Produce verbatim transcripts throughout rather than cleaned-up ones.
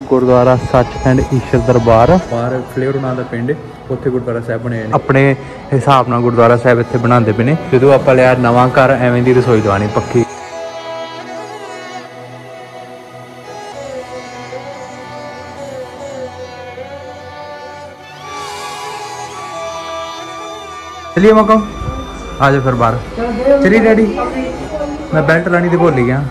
गुरुद्वारा सचखंड ईश्वर दरबार बाहर फ्लेवर नाम का पिंड उत्थे गुरुद्वारा साहब बने अपने हिसाब नाल गुरुद्वारा साहब इत्थे बनाते पे ने। जदों आपां लिया नवां घर एवें दी रसोई दवानी पक्की। चलिए मको आ जाओ फिर बाहर चलिए डैडी मैं बेल्ट लानी तो भुल ही गया।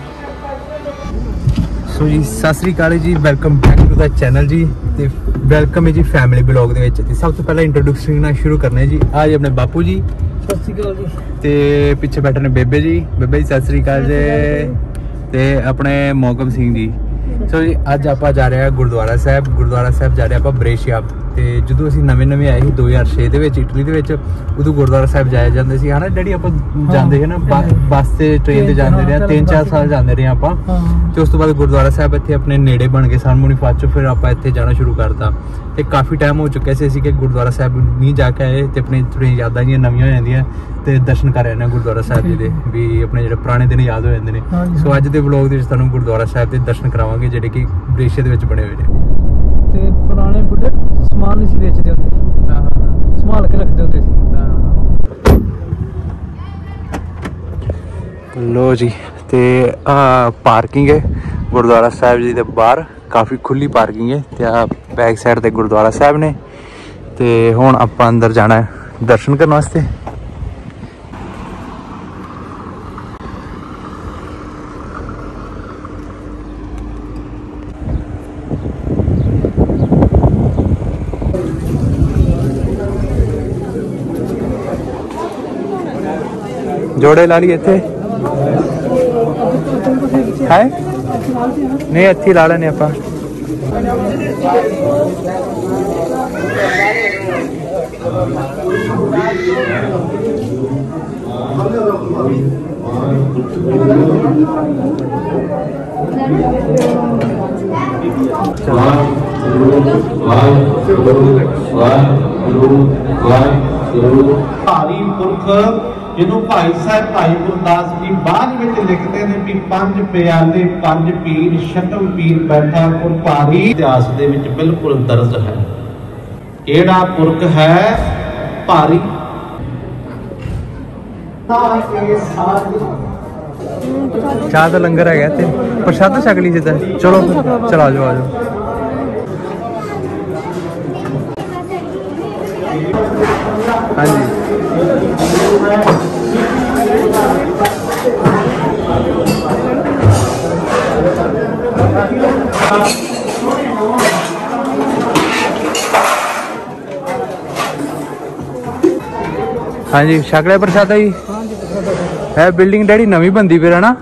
सो जी सत श्री अकाल जी welcome back to the channel जी ते वैलकम है जी फैमिली ब्लॉग दे विच। सब तो पहले इंट्रोडक्शन ना शुरू करने जी आज अपने बापू जी सत श्री अकाल जी ते पिछे बैठे ने बेबे जी बेबे जी सत श्री अकाल जी ते अपने मौकम सिंह जी। सो जी अज आप जा रहे हैं गुरुद्वारा साहब गुरुद्वारा साहब जा रहे हैं आप बरेशिया ते जो असीं नवें नवें आए ही दो हज़ार छे दे विच इटली दे विच उदों गुरुद्वारा साहब जाए जाते सी है ना डैडी आप जाते हैं ना बस से ट्रेन से जाते रहे तीन चार साल जाते रहे आप तो उस तो बाद गुरुद्वारा साहब इत्थे अपने नेड़े बन गए सन मुनीफाच फिर आप इत्थे जाना शुरू करता ते काफ़ी टाइम हो चुके से कि गुरुद्वारा साहब नहीं जाके आए तो अपनी थोड़ी यादां जियां नवीं हो जांदियां ते दर्शन कर आए गुरुद्वारा साहब जी दे भी अपने जिहड़े पुराने दिन याद हो जाते हैं। सो अज दे व्लॉग दे विच तुहानूं गुरुद्वारा साहब दे दर्शन करावांगे जिहड़े कि बरेशिया दे विच बने हुए ने ते पुराने बुढ़े समान नहीं बेचते होंगे संभाल के रखते होंगे सी। लो जी ते आ पार्किंग है गुरुद्वारा साहब जी दे बाहर काफ़ी खुली पार्किंग है ते आ बैक साइड ते गुरुद्वारा साहब ने ते हुण आपां अंदर जाना है दर्शन करने वास्ते। जोड़े ला लिए थे है नहीं अच्छी ला लेने आप भारी पुरख जिन्हों भाई साहब भाई गुरदास जी बाद में लिखते हैं कि पंज प्याले पंज पीर शतम पीर बैठा पुर भारी इतिहास दे विच बिल्कुल दर्ज है केड़ा पुरख है भारी चाह का लंगर है ते प्रसाद छक ली जिदा चलो चलो आ जाओ आ जाओ। हाँ जी हाँ जी छक लिया प्रसाद जी है बिल्डिंग डैडी नवी बनती फिर है ना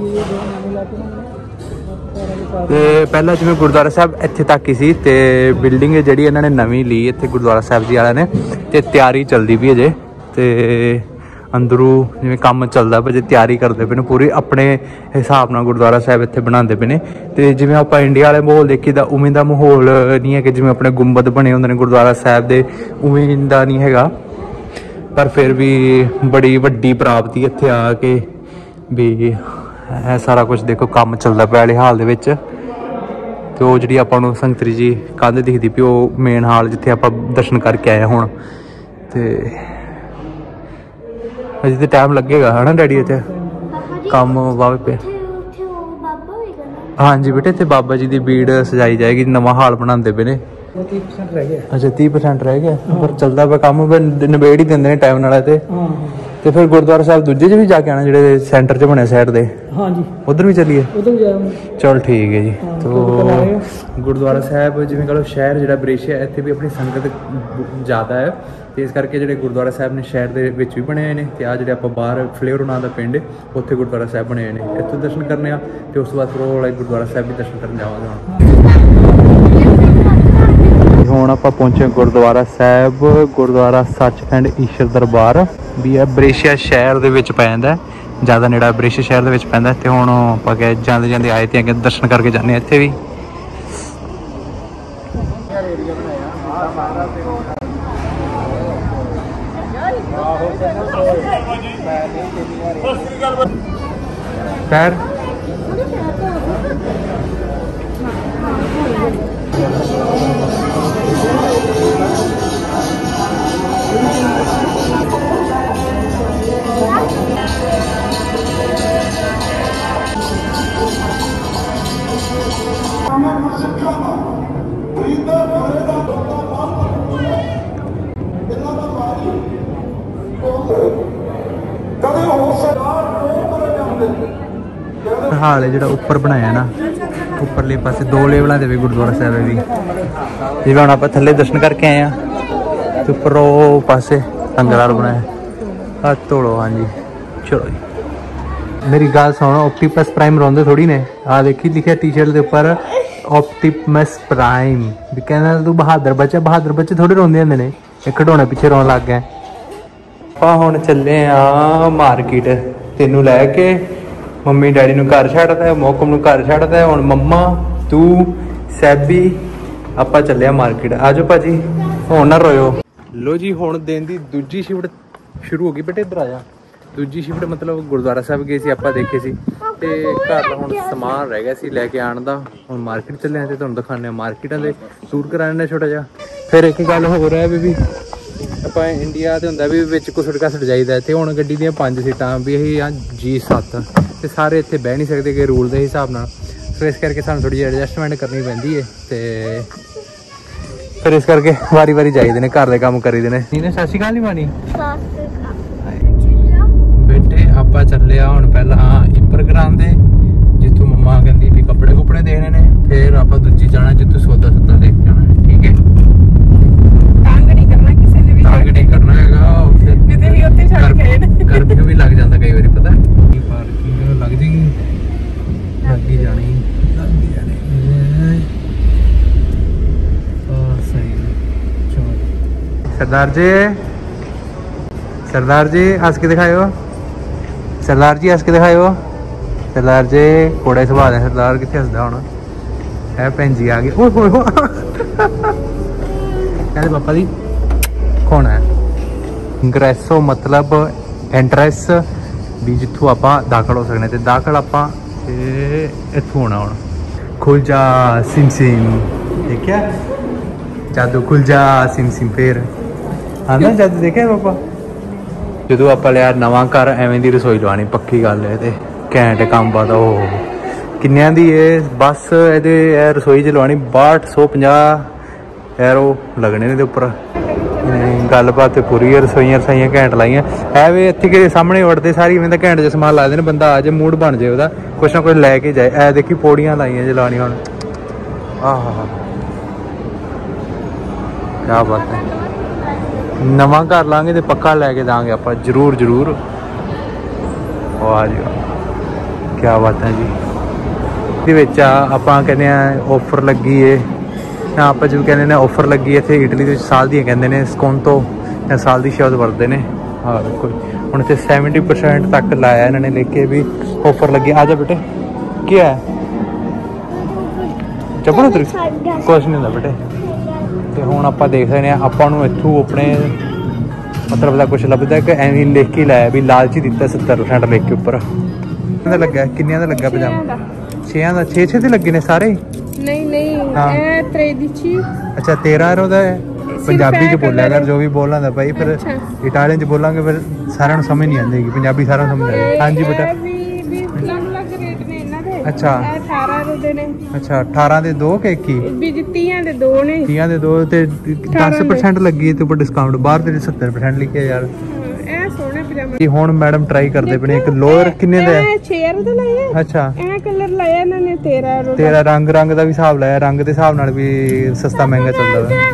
ते पहला जिवें गुरुद्वारा साहब इत्थे तक ही सी ते बिल्डिंग है जिहड़ी इन्हां ने नवीं ली इत्थे गुरुद्वारा साहब जी वालियां ने ते तैयारी चलदी पई अजे ते अंदरों जिवें काम चलदा पे तैयारी करते पे ने पूरी अपने हिसाब नाल गुरुद्वारा साहब इत्थे बनाते पे ने ते जिवें आपां इंडिया वाले माहौल देखी दा उवें दा माहौल नहीं है कि जिवें अपने गुंबद बने हुंदे ने गुरुद्वारा साहब दे उवें दा नहीं हैगा पर फिर भी बड़ी वड्डी प्राप्ति इत्थे आके भी है सारा कुछ देखो काम चलदा पिया हाले हाल दे विच ते ओह जिहड़ी आपां नूं संगतरी जी कंध दिखदी पई ओह मेन हाल जिथे आपां दर्शन करके आए हुण ते अजे तो टाइम लगेगा है ना डैडी इत्थे काम वावे पे। हाँ जी बेटे इत्थे बाबा जी की भीड़ सजाई जाएगी नवा हाल बनाते पे ने अच्छा तीह परसेंट रह गया पर चलता पे काम नबेड़ ही देंगे टाइम नाल ते फिर गुरुद्वारा साहब दूजे च भी जाके आना जो सेंटर च बने साइड दे हाँ जी उधर भी चलिए चल ठीक है जी। तो गुरुद्वारा साहब जिवें कह लो शहर जो बरेशिया इत्थे भी अपनी संगत ज़्यादा है तो इस करके जो गुरुद्वारा साहब ने शहर के विच भी बने हुए हैं तो आ जो आप बाहर फ्लेवर नाम का पिंड उत्थे गुरुद्वारा साहब बने हुए हैं इत्थों दर्शन करने तो उस बाद फिर वो वाले गुरुद्वारा साहब भी दर्शन करने जावांगे। हुण आपां पहुंचे गुरुद्वारा साहब गुरुद्वारा सचखंड ईश्वर दरबार भी है बरेशिया शहर दे विच पैंदा ज़्यादा नेड़ा बरेशिया शहर दे विच पैंदा ते हुण आपां गए जांदे जांदे आए ते अगे दर्शन करके जाने इत्थे भी। खैर हाल है जो उपर बनाया ना उपरले पासे दो लेवलों के भी गुरुद्वारा साहब है भी जिवें हम आप थले दर्शन करके आए हैं तो उपर वो पासे लंगर हाल बनाया हाथ धोलो। हाँ जी चलो जी मेरी गल सुनो ऑप्टिमस प्राइम रोंदे थोड़ी ने आ देखी लिखा टी शर्ट के उपर ऑप्टिमस प्राइम भी कहना तू बहादुर बच्चा बहादुर बच्चे थोड़े रोंदे होंदे ने खिडौने पिछे रोन लग गए। ਆਪਾਂ ਹੁਣ ਚੱਲੇ ਆ ਮਾਰਕੀਟ ਤੈਨੂੰ ਲੈ ਕੇ ਮੰਮੀ ਡੈਡੀ ਨੂੰ ਘਰ ਛੱਡਦਾ ਮੌਕਮ ਨੂੰ ਘਰ ਛੱਡਦਾ ਹੁਣ ਮੰਮਾ ਤੂੰ ਸੈਬੀ ਆਪਾਂ ਚੱਲੇ ਆ ਮਾਰਕੀਟ ਆਜੋ ਭਾਜੀ ਹੁਣ ਨਾ ਰੋਇਓ। ਲੋ ਜੀ ਹੁਣ ਦਿਨ ਦੀ ਦੂਜੀ ਸ਼ਿਫਟ ਸ਼ੁਰੂ ਹੋ ਗਈ ਬੇਟੇ ਇੱਧਰ ਆ ਜਾ। ਦੂਜੀ ਸ਼ਿਫਟ ਮਤਲਬ ਗੁਰਦੁਆਰਾ ਸਾਹਿਬ ਗਏ ਸੀ ਆਪਾਂ ਦੇਖੇ ਸੀ ਤੇ ਘਰ ਦਾ ਹੁਣ ਸਮਾਨ ਰਹਿ ਗਿਆ ਸੀ ਲੈ ਕੇ ਆਉਣ ਦਾ ਹੁਣ ਮਾਰਕੀਟ ਚੱਲੇ ਆ ਤੇ ਤੁਹਾਨੂੰ ਦਿਖਾਉਂਦੇ ਆ ਮਾਰਕੀਟਾਂ ਦੇ ਟੂਰ ਕਰਾਉਣੇ ਛੋਟਾ ਜਿਹਾ। ਫਿਰ ਇੱਕ ਗੱਲ ਹੋ ਰਿਹਾ ਵੀ ਆਪਾਂ ਇੰਡੀਆ ਤੇ ਹੁੰਦਾ ਵੀ ਵਿੱਚ ਕੁਸੜ ਘਸੜ ਜਾਈਦਾ ਤੇ ਹੁਣ ਗੱਡੀ ਦੀਆਂ ਪੰਜ ਸੀਟਾਂ ਵੀ ਇਹ ਆ ਜੀ ਸੱਤ ਤੇ ਸਾਰੇ ਇੱਥੇ ਬਹਿ ਨਹੀਂ ਸਕਦੇ ਕਿ ਰੂਲ ਦੇ ਹਿਸਾਬ ਨਾਲ ਸੋ ਇਸ ਕਰਕੇ ਸਾਨੂੰ ਥੋੜੀ ਜਿਹੀ ਐਡਜਸਟਮੈਂਟ ਕਰਨੀ ਪੈਂਦੀ ਹੈ ਤੇ ਫਿਰ ਇਸ ਕਰਕੇ ਵਾਰੀ ਵਾਰੀ ਜਾਈਦੇ ਨੇ ਘਰ ਦੇ ਕੰਮ ਕਰੀਦੇ ਨੇ। ਨੀਨੇ ਸਤਿ ਸ਼੍ਰੀ ਅਕਾਲ ਨਹੀਂ ਮਾਨੀ ਬੇਟੇ ਆਪਾਂ ਚੱਲੇ ਆ ਹੁਣ ਪਹਿਲਾਂ ਇੱਪਰ ਕਰਾਉਂਦੇ ਜਿੱਥੋਂ ਮੰਮਾ ਕਹਿੰਦੀ ਵੀ ਕੱਪੜੇ ਕੁਪੜੇ ਦੇਣੇ ਨੇ ਫਿਰ ਆਪਾਂ ਦੂਜੀ ਜਾਣਾ ਜਿੱਥੋਂ ਸੌਦਾ ਸੁਦਾ ਦੇਖ ਕੇ ਆਉਣਾ ਠੀਕ ਹੈ। करना है करफ्यू भी लग जाता कई बार पता पार्किंग लग जाएगी लग ही जानी लग ही जानी सही। सरदार जी सरदार जी हंस के दिखाओ सरदार जी हंस के दिखाओ सरदार जी कोड़ा सुभाव है सरदार कितने हंसदा होना है भैन जी आ गए कहते पापा जी कौन है इंग्रेसो मतलब एंट्रेंस भी जितों आप दाखिल हो सकते तो दाखिल आप इतों होना हूँ खुल जा सिम सिम देखिया जादू खुल जा सिम सिम फिर हाँ ना जादू देखिया पापा जो आप लिया नवा घर एवं की रसोई लवानी पक्की गल है तो घैंट काम पाता हो किन्निया दी बस ये रसोई च लवानी बाहठ सौ पंजाह एरो लगने ने उपर गलबात पूरी है रसोइयां रसोइयां घैंट लाइया है वे इतने के सामने उड़ते सारी इवें घैंट च समान ला देने बंदा आ जाए मूड बन जाए वह कुछ ना कुछ लैके जाए ऐ देखी पौड़ियां लाइया जो लानी हूँ आह क्या बात है नवा घर लाँगे तो पक्का लैके देंगे आप जरूर जरूर वाह जी क्या बात है जी ये आप कहने ऑफर लगी है आप जो कहते हैं ऑफर लगी है इतने इटली के साल दी कहते हैं स्कोंतो या साल की शब्द वरते हैं हाँ बिल्कुल हूँ इतने सैवनटी परसेंट तक लाया इन्होंने लेके भी ऑफर लगी आ जा बेटे क्या है चप्पल उतर कुछ नहीं होता बेटे तो हूँ आप देख सकते हैं आपू इतों अपने मतलब कुछ लभदा है कि एवं लिख के लाया भी लालची दिता सत्तर परसेंट लिख के उपर लगा किन्निया का लगा पजामा छे का छे छे लगे ने सारे नहीं नहीं हाँ। अच्छा तेरह रो है पंजाबी च बोलिया कर जो भी बोलना था भाई फिर अच्छा। इटालियन च बोलांगे फिर सारे समझ नहीं आती पंजाबी सारा समझ आएगी हाँ जी बेटा अच्छा अच्छा अठारह के दो के तीह के दो ने तीह के दो दस परसेंट लगी है डिस्काउंट बाहर ते सत्तर परसेंट लिखे यार ਹੁਣ ਮੈਡਮ ਟਰਾਈ ਕਰਦੇ ਪਏ ਇੱਕ ਲੋਅਰ ਕਿੰਨੇ ਦਾ ਹੈ ਛੇ ਹਜ਼ਾਰ ਦਾ ਲਾਇਆ ਅੱਛਾ ਇਹ ਕਲਰ ਲਾਇਆ ਇਹਨਾਂ ਨੇ ਤੇਰਾ ਰੋ ਤੇਰਾ ਰੰਗ ਰੰਗ ਦਾ ਵੀ ਹਿਸਾਬ ਲਾਇਆ ਰੰਗ ਦੇ ਹਿਸਾਬ ਨਾਲ ਵੀ ਸਸਤਾ ਮਹਿੰਗਾ ਚੱਲਦਾ ਹੈ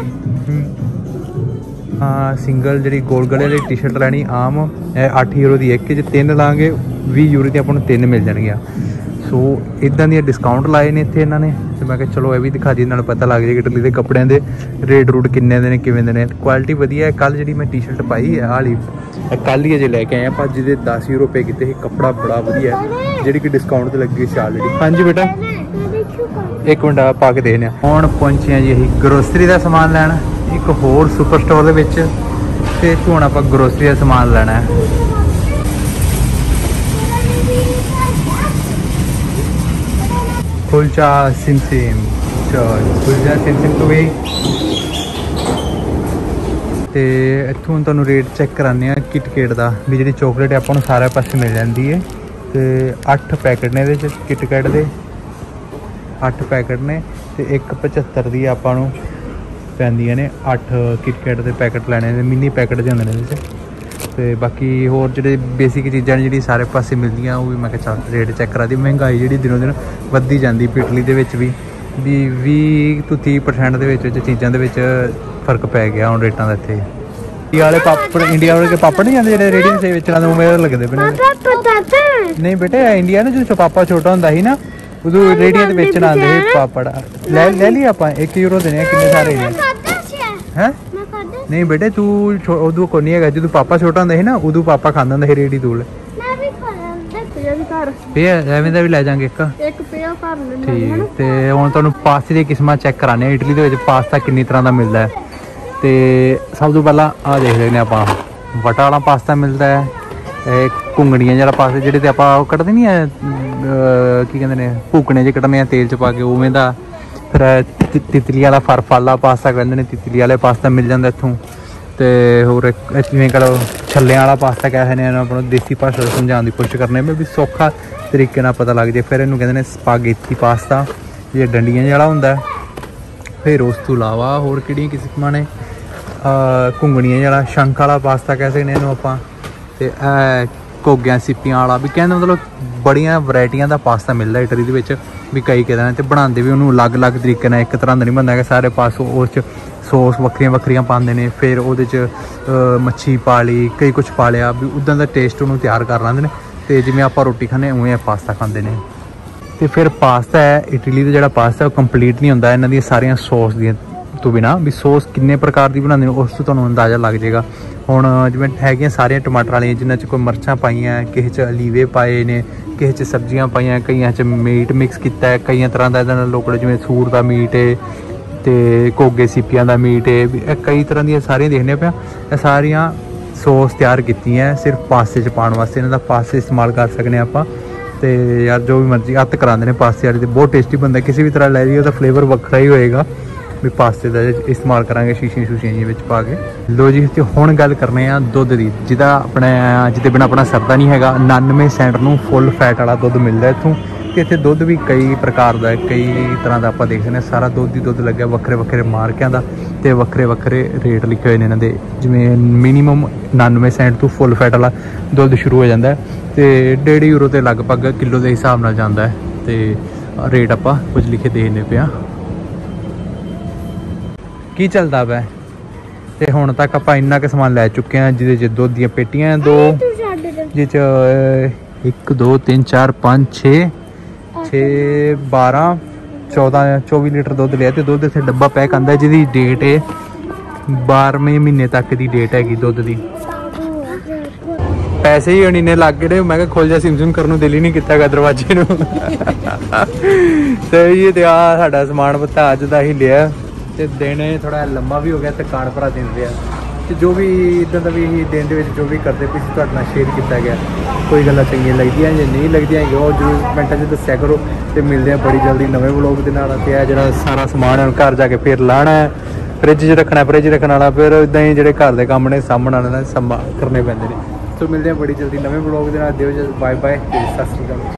ਹਾਂ ਸਿੰਗਲ ਜਿਹੜੀ ਗੋਲ ਗਲੇ ਵਾਲੀ ਟੀ-ਸ਼ਰਟ ਲੈਣੀ ਆਮ ਇਹ ਅੱਠ ਯੂਰੋ ਦੀ ਇੱਕ ਜੇ ਤਿੰਨ ਲਾਂਗੇ ਵੀਹ ਯੂਰੋ ਦੀ ਆਪਾਂ ਨੂੰ ਤਿੰਨ ਮਿਲ ਜਾਣਗੀਆਂ ਸੋ ਇਦਾਂ ਦੀਆਂ ਡਿਸਕਾਊਂਟ ਲਾਏ ਨੇ ਇੱਥੇ ਇਹਨਾਂ ਨੇ ਤੇ ਮੈਂ ਕਿਹਾ ਚਲੋ ਇਹ ਵੀ ਦਿਖਾ ਦੀ ਨਾਲ ਪਤਾ ਲੱਗ ਜਾਏਗਾ ਇਟਲੀ ਦੇ ਕੱਪੜਿਆਂ ਦੇ ਰੇਟ ਰੂਟ ਕਿੰਨੇ ਦੇ ਨੇ ਕਿਵੇਂ ਦੇ ਨੇ ਕੁਆਲਿਟੀ ਵਧੀਆ ਹੈ ਕੱਲ ਜਿਹੜੀ ਮੈਂ ਟੀ-ਸ਼ਰਟ ਪਾਈ ਹੈ ਆਲੀ ਕੱਲ ਹੀ ਅਜੇ ਲੈ ਕੇ ਆਏ ਆਪਾਂ ਜਿਹਦੇ ਦਸ ਯੂਰੋ ਪੇ ਕੀਤੇ ਸੀ ਕੱਪੜਾ ਬੜਾ ਵਧੀਆ ਜਿਹੜੀ ਕਿ ਡਿਸਕਾਊਂਟ ਤੇ ਲੱਗੀ ਸੀ ਆਲਰੇਡੀ ਹਾਂਜੀ ਬੇਟਾ ਇੱਕ ਮਿੰਟ ਆ ਪਾ ਕੇ ਦੇਖਦੇ ਹਾਂ ਹੁਣ ਪਹੁੰਚੇ ਆ ਜੀ ਅਸੀਂ ਗਰੋਸਰੀ ਦਾ ਸਮਾਨ ਲੈਣ ਇੱਕ ਹੋਰ ਸੁਪਰ ਸਟੋਰ ਦੇ ਵਿੱਚ ਤੇ ਇੱਥੋਂ ਹੁਣ ਆਪਾਂ ਗਰੋਸਰੀ ਦਾ ਸਮਾਨ ਲੈਣਾ ਹੈ ਕੁਲਚਾ ਸਿਮ ਸਿਮ ਚਲ ਕੁਲਚਾ ਸਿਮ ਸਿਮ ਤੋਂ ਵੀ ਤੇ ਇੱਥੋਂ ਤੁਹਾਨੂੰ ਰੇਟ ਚੈੱਕ ਕਰਾਉਂਦੇ ਆ ਕਿਟਕੈਟ ਦਾ ਵੀ ਜਿਹੜੀ ਚੋਕਲੇਟ ਆਪਾਂ ਨੂੰ ਸਾਰੇ ਪਾਸੇ ਮਿਲ ਜਾਂਦੀ ਹੈ ਤੇ ਅੱਠ ਪੈਕਟ ਨੇ ਇਹਦੇ ਚ ਕਿਟਕੈਟ ਦੇ ਅੱਠ ਪੈਕਟ ਨੇ ਤੇ ਇੱਕ ਪਝੱਤਰ ਦੀ ਆਪਾਂ ਨੂੰ ਪੈਂਦੀਆਂ ਨੇ। ਅੱਠ ਕਿਟਕੈਟ ਦੇ ਪੈਕਟ ਲੈਣੇ ਨੇ, ਮਿੰਨੀ ਪੈਕਟ ਦੇ ਹੁੰਦੇ ਨੇ ਇਹਦੇ 'ਚ। ਤੇ ਬਾਕੀ ਹੋਰ ਜਿਹੜੇ ਬੇਸਿਕ ਚੀਜ਼ਾਂ ਨੇ ਜਿਹੜੀ ਸਾਰੇ ਪਾਸੇ ਮਿਲਦੀਆਂ ਉਹ ਵੀ ਮੈਂ ਕਿਹਾ ਚੱਲ ਰੇਟ ਚੈੱਕ ਕਰਾ ਦੀ। ਮਹਿੰਗਾਈ ਜਿਹੜੀ ਦਿਨੋਂ ਦਿਨ ਵੱਧਦੀ ਜਾਂਦੀ ਪਿਟਲੀ ਦੇ ਵਿੱਚ ਵੀ ਵੀ ਵੀਹ ਤੋਂ ਤੀਹ ਪਰਸੈਂਟ ਦੇ ਵਿੱਚ ਵਿੱਚ ਚੀਜ਼ਾਂ ਦੇ ਵਿੱਚ ਫਰਕ ਪੈ ਗਿਆ ਹੁਣ ਰੇਟਾਂ ਦਾ ਇੱਥੇ। ਇੰਡੀਆ ਵਾਲੇ ਪਾਪੜ ਇੰਡੀਆ ਵਾਲੇ ਪਾਪੜ ਨਹੀਂ ਜਾਂਦੇ ਜਿਹੜੇ ਰੇਹੜੀ ਦੇ ਵੇਚਣ ਦੇ ਉਵੇਂ ਲੱਗਦੇ ਪਏ ਨੇ। ਨਹੀਂ ਬੇਟੇ ਇੰਡੀਆ ਨਾ ਜਦੋਂ ਪਾਪਾ ਛੋਟਾ ਹੁੰਦਾ ਸੀ ਨਾ ਉਦੋਂ ਰੇਹੜੀਆਂ ਤੇ ਵੇਚਣ ਆਉਂਦੇ ਸੀ ਪਾਪੜ। ਲੈ ਲੈ ਲਈ ਆਪਾਂ ਇੱਕ ਯੂਰੋ ਦੇਣੇ ਆ ਕਿੰਨੇ ਸਾਰੇ ਨੇ ਹੈ। ਨਹੀਂ ਬੇਟੇ ਤੂੰ ਉਦੋਂ ਕੋਈ ਨਹੀਂ ਹੈਗਾ ਜਦੋਂ ਪਾਪਾ ਛੋਟਾ ਹੁੰਦਾ ਸੀ ਨਾ ਉਦੋਂ ਪਾਪਾ ਖਾਂਦਾ ਹੁੰਦਾ ਸੀ ਰੇਹੜੀ ਤੂਲ। ਐਵੇਂ ਦਾ ਵੀ ਲੈ ਜਾਾਂਗੇ ਇੱਕ ਇੱਕ ਠੀਕ। ਤੇ ਹੁਣ ਤੁਹਾਨੂੰ ਪਾਸਤੇ ਦੀਆਂ ਕਿਸਮਾਂ ਚੈੱਕ ਕਰਾਣੇ। ਇਟਲੀ ਦੇ ਵਿੱਚ ਪਾਸਤਾ ਕਿੰਨੀ ਤਰ੍ਹਾਂ ਦਾ ਮਿਲਦਾ ਹੈ। ਤੇ ਸਭ ਤੋਂ ਪਹਿਲਾਂ ਆਹ ਦੇਖ ਲੈਂਦੇ ਆਪਾਂ ਵਟਾ ਵਾਲਾ ਪਾਸਤਾ ਮਿਲਦਾ ਹੈ। ਇਹ ਘੁੰਗਣੀਆਂ ਜਿਹੜਾ ਪਾਸਤਾ ਜਿਹੜੇ ਤੇ ਆਪਾਂ ਉਹ ਕੱਢਦੇ ਨਹੀਂ ਹੈ ਕੀ ਕਹਿੰਦੇ ਨੇ ਭੁੱਕਣੇ ਜਿਹੇ ਕੱਢਣੇ ਆ ਤੇਲ 'ਚ ਪਾ ਕੇ ਉਵੇਂ ਦਾ। ਫਿਰ ਤਿਤਲੀ ਵਾਲਾ ਫਰਫਾਲਾ ਪਾਸਤਾ ਕਹਿੰਦੇ ਨੇ, ਤਿਤਲੀ ਵਾਲੇ ਪਾਸਤਾ ਮਿਲ ਜਾਂਦਾ ਇੱਥੋਂ। ਤੇ ਹੋਰ ਜਿਵੇਂ ਕਰੋ ਛੱਲਿਆਂ ਵਾਲਾ ਪਾਸਤਾ ਕਹਿੰਦੇ ਨੇ, ਇਹਨੂੰ ਆਪਾਂ ਦੇਸੀ ਭਾਸ਼ਾ ਵਿੱਚ ਸਮਝਾਉਣ ਦੀ ਕੋਸ਼ਿਸ਼ ਕਰਨੇ ਵੀ ਸੌਖਾ ਤਰੀਕੇ ਨਾਲ ਪਤਾ ਲੱਗ ਜਾਏ। ਫਿਰ ਇਹਨੂੰ ਕਹਿੰਦੇ ਨੇ ਸਪਾਗੇਤੀ ਪਾਸਤਾ ਜੇ ਡੰਡੀਆਂ ਜਿਹੜਾ ਹੁੰਦਾ। ਫਿਰ ਉਸ ਤੋਂ ਇਲਾਵਾ ਹੋਰ ਕਿਹੜੀਆਂ ਕਿਸਮਾਂ ਨੇ ਘੁੰਗਣੀਆਂ ਜਿਹੜਾ ਸ਼ੰਖ ਵਾਲਾ ਪਾਸਤਾ ਕਹਿ ਸਕਦੇ ਇਹਨੂੰ ਆਪਾਂ। ਤੇ ਘੋਗਿਆਂ ਸਿੱਪੀਆਂ ਵਾਲਾ ਵੀ ਕਹਿੰਦੇ ਮਤਲਬ ਬੜੀਆਂ ਵੈਰਾਈਟੀਆਂ ਦਾ ਪਾਸਤਾ ਮਿਲਦਾ ਇਟਲੀ ਦੇ ਵਿੱਚ ਵੀ ਕਈ ਕਹਿੰਦੇ ਨੇ। ਤੇ ਬਣਾਉਂਦੇ ਵੀ ਉਹਨੂੰ ਅਲੱਗ-ਅਲੱਗ ਤਰੀਕੇ ਨਾਲ ਇੱਕ ਤਰ੍ਹਾਂ ਦਾ ਨਹੀਂ ਬਣਦਾ ਹੈਗਾ। ਸਾਰੇ ਪਾਸ ਉਸ 'ਚ ਸੌਸ ਵੱਖਰੀਆਂ ਵੱਖਰੀਆਂ ਪਾਉਂਦੇ ਨੇ। ਫਿਰ ਉਹਦੇ 'ਚ ਮੱਛੀ ਪਾ ਲਈ ਕਈ ਕੁਛ ਪਾ ਲਿਆ ਵੀ ਉੱਦਾਂ ਦਾ ਟੇਸਟ ਉਹਨੂੰ ਤਿਆਰ ਕਰ ਲੈਂਦੇ ਨੇ। ਤੇ ਜਿਵੇਂ ਆਪਾਂ ਰੋਟੀ ਖਾਂਦੇ ਉਵੇਂ ਪਾਸਤਾ ਖਾਂਦੇ ਨੇ। ਤੇ ਫਿਰ ਪਾਸਤਾ ਹੈ ਇਟਲੀ ਦਾ ਜਿਹੜਾ ਪਾਸਤਾ ਉਹ ਕੰਪਲੀਟ ਨਹੀਂ ਹੁੰਦਾ ਇਹਨਾਂ ਦੀਆਂ ਸਾਰੀਆਂ ਸੌਸ ਦੀਆਂ ਤੋਂ ਬਿਨਾਂ ਵੀ ਸੌਸ ਕਿੰਨੇ ਪ੍ਰਕਾਰ ਦੀ ਬਣਾਉਂਦੇ ਨੇ ਉਸ ਤੋਂ ਤੁਹਾਨੂੰ ਅੰਦਾਜ਼ਾ ਲੱਗ ਜਾਏਗਾ। ਹੁਣ ਜਿਵੇਂ ਹੈਗੀਆਂ ਸਾਰੀਆਂ ਟਮਾਟਰ ਵਾਲੀਆਂ ਜਿਨ੍ਹਾਂ 'ਚ ਕੋਈ ਮਿਰਚਾਂ ਪਾਈਆਂ, ਕਿਸੇ 'ਚ ਅਲੀਵੇ ਪਾਏ ਨੇ, ਕਿਸੇ 'ਚ ਸਬਜ਼ੀਆਂ ਪਾਈਆਂ, ਕਈਆਂ 'ਚ ਮੀਟ ਮਿਕਸ ਕੀਤਾ ਹੈ, ਕਈਆਂ ਤਰ੍ਹਾਂ ਦਾ ਇਹਦਾ ਨਾਲ ਲੋਕਲ ਜਿਵੇਂ ਸੂਰ ਦਾ ਮੀਟ ਹੈ ਤੇ ਘੋਗੇ ਸੀਪੀਆਂ ਦਾ ਮੀਟ ਹੈ। ਇਹ ਕਈ ਤਰ੍ਹਾਂ ਦੀਆਂ ਸਾਰੀਆਂ ਦੇਖਦੇ ਪਿਆ। ਇਹ ਸਾਰੀਆਂ ਸੌਸ ਤਿਆਰ ਕੀਤੀਆਂ ਸਿਰਫ ਪਾਸਤੇ 'ਚ ਪਾਉਣ ਵਾਸਤੇ। ਇਹਨਾਂ ਦਾ ਪਾਸਤੇ ਇਸਤੇਮਾਲ ਕਰ ਸਕਦੇ ਹਾਂ ਆਪਾਂ। ਤੇ ਯਾਰ ਜੋ ਵੀ ਮਰਜ਼ੀ ਅੱਤ ਕਰਾਉਂਦੇ ਨੇ ਪਾਸਤੇ ਵਾਲੀ ਤੇ ਬਹੁਤ ਟੇਸਟੀ ਬਣਦਾ। ਕਿਸੇ ਵੀ ਤਰ੍ਹਾਂ ਲੈ ਲਈ ਉਹਦਾ ਫਲੇਵਰ ਵੱਖਰਾ ਹੀ ਹੋਏਗਾ ਵੀ ਪਾਸਤੇ ਦਾ ਇਸਤੇਮਾਲ ਕਰਾਂਗੇ ਸ਼ੀਸ਼ੀਆਂ ਸ਼ੂਸ਼ੀਆਂ ਜੀ ਵਿੱਚ ਪਾ ਕੇ। ਲੋ ਜੀ ਤੇ ਹੁਣ ਗੱਲ ਕਰਨੇ ਆ ਦੁੱਧ ਦੀ ਜਿਹਦਾ ਆਪਣਾ ਜਿਹਦੇ ਬਿਨਾਂ ਆਪਣਾ ਸਰਦਾ ਨਹੀਂ ਹੈਗਾ। ਉਨਾਨਵੇਂ ਸੈਂਟ ਨੂੰ ਫੁੱਲ ਫੈਟ ਵਾਲਾ ਦੁੱਧ ਮਿਲਦਾ ਇੱਥੋਂ। ਤੇ ਇੱਥੇ ਦੁੱਧ ਵੀ ਕਈ ਪ੍ਰਕਾਰ ਦਾ ਕਈ ਤਰ੍ਹਾਂ ਦਾ ਆਪਾਂ ਦੇਖਦੇ ਹਾਂ। ਸਾਰਾ ਦੁੱਧ ਹੀ ਦੁੱਧ ਲੱਗਿਆ ਵੱਖਰੇ ਵੱਖਰੇ ਮਾਰਕਿਆਂ ਦਾ ਤੇ ਵੱਖਰੇ ਵੱਖਰੇ ਰੇਟ ਲਿਖੇ ਹੋਏ ਨੇ ਇਹਨਾਂ ਦੇ। ਜਿਵੇਂ ਮਿਨੀਮਮ ਉਨਾਨਵੇਂ ਸੈਂਟ ਤੋਂ ਫੁੱਲ ਫੈਟ ਵਾਲਾ ਦੁੱਧ ਸ਼ੁਰੂ ਹੋ ਜਾਂਦਾ ਤੇ ਡੇਢ ਯੂਰੋ ਤੇ ਲਗਭਗ ਕਿਲੋ ਦੇ ਹਿਸਾਬ ਨਾਲ ਜਾਂਦਾ ਹੈ। ਤੇ ਰੇਟ ਆਪਾਂ ਕੁਝ ਲਿਖੇ ਦੇਖਦੇ ਪਿਆ ਕੀ ਚੱਲਦਾ ਵਾ। ਤੇ ਹੁਣ ਤੱਕ ਆਪਾਂ ਇੰਨਾ ਕੁ ਸਮਾਨ ਲੈ ਚੁੱਕੇ ਹਾਂ ਜਿਹਦੇ 'ਚ ਦੁੱਧ ਦੀਆਂ ਪੇਟੀਆਂ ਦੋ ਜਿਹ 'ਚ ਇੱਕ ਦੋ ਤਿੰਨ ਚਾਰ ਪੰਜ ਛੇ ਛੇ ਬਾਰਾਂ ਚੌਦਾਂ ਚੌਵੀ ਲੀਟਰ ਦੁੱਧ ਲਿਆ। ਤੇ ਦੁੱਧ ਇੱਥੇ ਡੱਬਾ ਪੈਕ ਆਉਂਦਾ ਜਿਹਦੀ ਡੇਟ ਹੈ ਬਾਰਵੇਂ ਮਹੀਨੇ ਤੱਕ ਦੀ ਡੇਟ ਹੈਗੀ ਦੁੱਧ ਦੀ। ਪੈਸੇ ਹੀ ਹੁਣ ਇੰਨੇ ਲੱਗ ਗਏ ਮੈਂ ਕਿਹਾ ਖੁੱਲ ਜਾ ਸਿਮ ਸਿਮ ਕਰਨ ਨੂੰ ਦਿਲ ਹੀ ਨਹੀਂ ਕੀਤਾ ਹੈਗਾ ਦਰਵਾਜ਼ੇ ਨੂੰ। ਸਹੀ ਹੈ। ਤੇ ਆਹ ਸਾਡਾ ਸਮਾਨ ਪੱਤਾ ਅੱਜ ਦਾ ਹੀ ਲਿਆ ਤੇ ਦਿਨ ਥੋੜਾ ਲੰਬਾ ਵੀ ਹੋ ਗਿਆ ਤੇ ਕਾਰਡ ਭਰਾ ਦਿੰਦੇ ਆ। ਤੇ ਜੋ ਵੀ ਇੱਦਾਂ ਦਾ ਵੀ ਦਿਨ ਦੇ ਵਿੱਚ ਜੋ ਵੀ ਕਰਦੇ ਪਏ ਸੀ ਤੁਹਾਡੇ ਨਾਲ ਸ਼ੇਅਰ ਕੀਤਾ ਗਿਆ। ਕੋਈ ਗੱਲਾਂ ਚੰਗੀਆਂ ਲੱਗਦੀਆਂ ਜਾਂ ਨਹੀਂ ਲੱਗਦੀਆਂ ਹੈਗੀਆਂ ਉਹ ਜ਼ਰੂਰ ਕਮੈਂਟਾਂ 'ਚ ਦੱਸਿਆ ਕਰੋ। ਤੇ ਮਿਲਦੇ ਆ ਬੜੀ ਜਲਦੀ ਨਵੇਂ ਵਲੋਗ ਦੇ ਨਾਲ। ਤੇ ਇਹ ਜਿਹੜਾ ਸਾਰਾ ਸਮਾਨ ਹੈ ਘਰ ਜਾ ਕੇ ਫਿਰ ਲਾਉਣਾ ਹੈ, ਫਰਿੱਜ 'ਚ ਰੱਖਣਾ, ਫਰਿੱਜ ਰੱਖਣ ਵਾਲਾ ਫਿਰ ਇੱਦਾਂ ਹੀ ਜਿਹੜੇ ਘਰ ਦੇ ਕੰਮ ਨੇ ਸਾਂਭਣ ਵਾਲੇ ਨੇ ਸੰਭਾ ਕਰਨੇ ਪੈਂਦੇ ਨੇ। ਸੋ ਮਿਲਦੇ ਆ ਬੜੀ ਜਲਦੀ ਨਵੇਂ ਵਲੋਗ ਦੇ ਨਾਲ। ਦਿਓ ਜੀ ਬਾਏ ਬਾਏ ਤੇ ਸਤਿ ਸ਼੍ਰੀ ਅਕਾਲ।